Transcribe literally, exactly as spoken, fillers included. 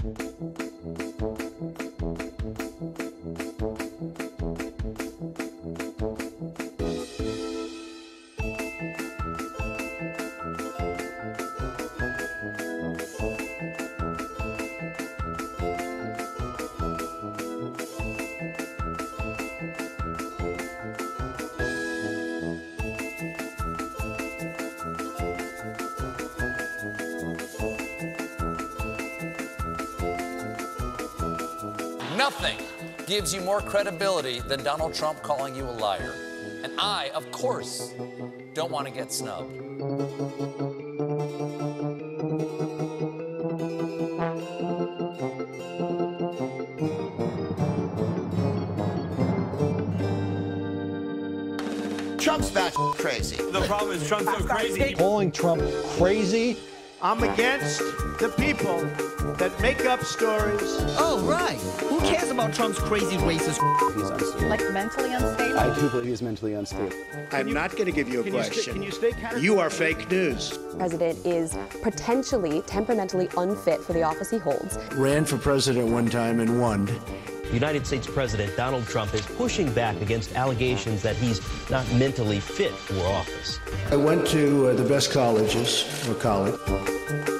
Nothing gives you more credibility than Donald Trump calling you a liar. And I, of course, don't want to get snubbed. Trump's that crazy. The problem is Trump's so crazy. Calling Trump crazy? I'm against the people that make up stories. Oh, right. Who cares about Trump's crazy racist? He's unstable. Like mentally unstable? I do believe he's mentally unstable. I'm you, not going to give you a can question. You stay, can you, stay you are fake news. The president is potentially temperamentally unfit for the office he holds. Ran for president one time and won. United States President Donald Trump is pushing back against allegations that he's not mentally fit for office. I went to uh, the best colleges, or college.